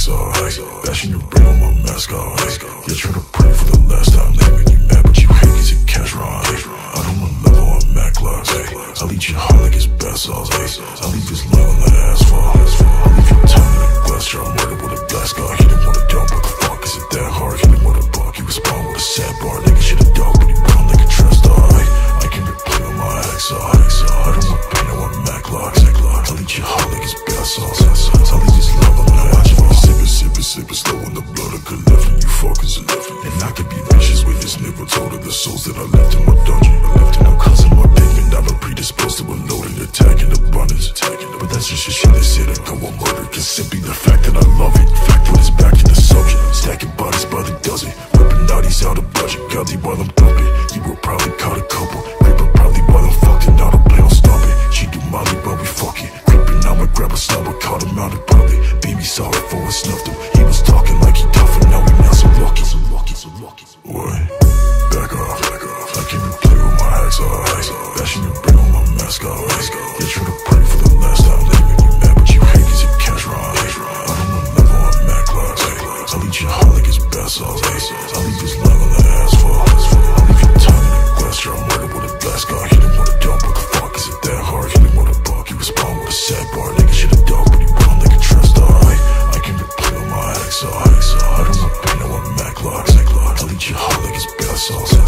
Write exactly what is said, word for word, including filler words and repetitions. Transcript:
hacksaw. Bashing your brain on my mascot. Yeah, try to pray for the last time. They make you mad, but you hate cause you cash rhyme. I don't want level on Mac clocks. I'll eat your heart like it's bath sauce. I'll leave his leg on the asphalt. I'll leave your tongue in a glass jar. Murder with a blast guard. He didn't want to dump, but the fuck is it that hard? Hit him with a buck, he respond with a sad bar. Nigga shit a dog, but he run like a trash star. I can replay on my hacksaw. I don't want pain, I want Mac locks. I'll eat your heart like it's bath sauce. I'll leave his love on the asphalt. Sippin', sippin', sippin', slow in the blood. I could left and you fuckers are left. And I could be vicious with this nipple. Told of the souls that I left in my dungeon. I left in no cousin, my pigment. I'm a predisposed to a loaded attack in abundance. But that's just your shit, they say that go on murder. Cause simply the fact that I love it. Fact put us back to the subject. Stacking bodies by the dozen. Ripping naughties out of budget. Godly while I'm thumping. You were probably caught a couple. Creeper probably while I'm fucked and not a play on stomping. She do Molly but we fucking. Creeping out my grab a snub. I caught him out in public. Baby saw it for I snuffed him. He was talking like he tough and now we not so lucky. So lucky, so lucky. What? Back off, back off. I can't even play with my hacksaw. Bashing your brain on my mascot. Yeah, try to pray for the last time. They make you mad, but you hate cause you cash rhyme. I don't want level on Mac clocks. I'll eat your heart like it's bath sauce. I'll leave his leg on the asphalt. I'll leave your tongue in a glass jar. Murder with a blast guard. He didn't want to dump, but the fuck is it that hard? Hit him with a buck, he respond with a sad bar. Nigga shit a dog, but he run like a trash star. I can replay on my hacksaw. I don't want pain, I want Mac locks. I'll eat your heart like it's bath sauce.